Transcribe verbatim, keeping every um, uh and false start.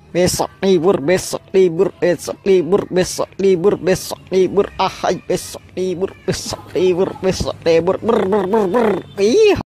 Besok libur, besok libur, besok libur, besok libur, besok libur, ahai, besok libur, besok libur, besok libur, ber ber ber ber. Ih.